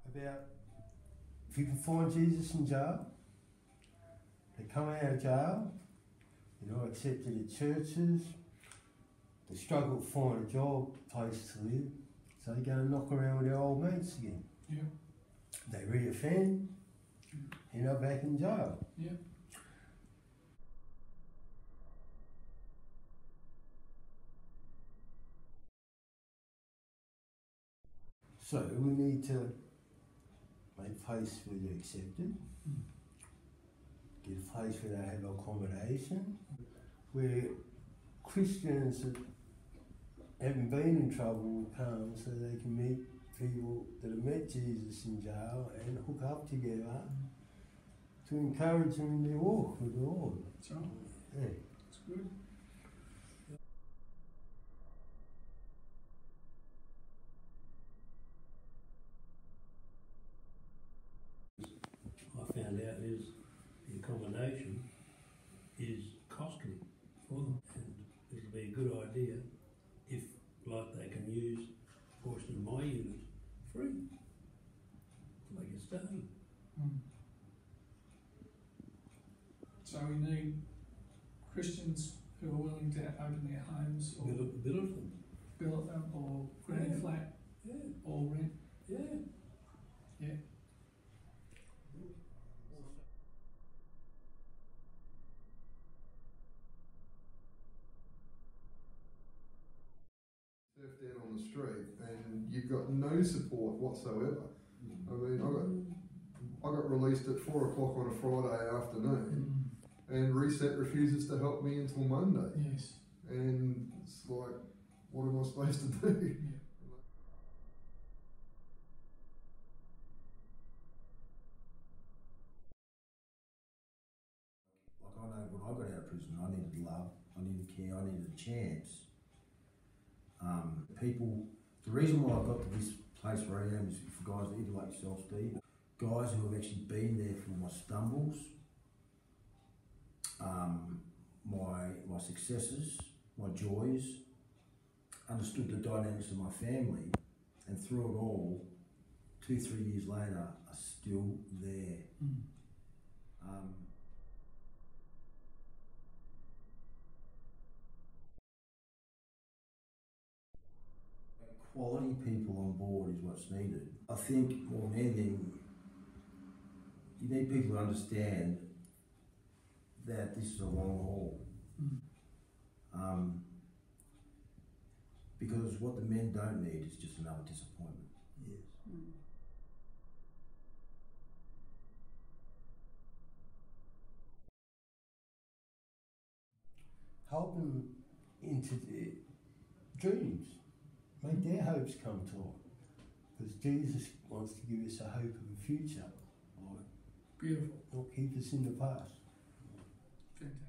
about if you can find Jesus in jail, they come out of jail, you're not accepted at churches, they struggle to find a job, place to live, so they go and knock around with their old mates again. Yeah. They reoffend, end up back in jail. Yeah. So we need to make a place where they're accepted, get a place where they have accommodation, where Christians that haven't been in trouble come so they can meet people that have met Jesus in jail and hook up together to encourage them in their walk with the Lord. That's right. Yeah. That's good. I found out is the accommodation is costly for them, and it'll be a good idea if, like, they can use a portion of my unit free till they get started. So we need Christians who are willing to open their homes or Billet them. billet them or ground Yeah. flat Yeah, or rent. yeah. Yeah. Surf down on the street and you've got no support whatsoever. I mean, I got released at 4 o'clock on a Friday afternoon, and Reset refuses to help me until Monday. Yes. And it's like, what am I supposed to do? Yeah. Like, I know when I got out of prison, I needed love, I needed care, I needed a chance. The reason why I got to this place where I am is for guys that either like yourself, Steve, guys who have actually been there for my stumbles, my successes, my joys, understood the dynamics of my family, and through it all, 2-3 years later, are still there. Quality people on board is what's needed. I think more than anything, you need people to understand that this is a long haul. Because what the men don't need is just another disappointment. Yes. Help them into their dreams. Make their hopes come true. Because Jesus wants to give us a hope of a future. Beautiful. Not keep us in the past. Fantastic.